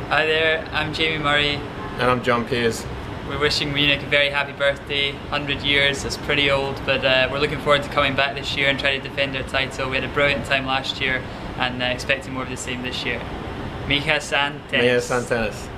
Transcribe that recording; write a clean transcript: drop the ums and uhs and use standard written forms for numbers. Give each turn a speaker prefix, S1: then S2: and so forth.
S1: Hi there, I'm Jamie Murray.
S2: And I'm John Pearce.
S1: We're wishing Munich a very happy birthday. 100 years, that's pretty old, but we're looking forward to coming back this year and trying to defend our title. We had a brilliant time last year and expecting more of the same this year. Mika san tennis.
S2: Mika san tennis.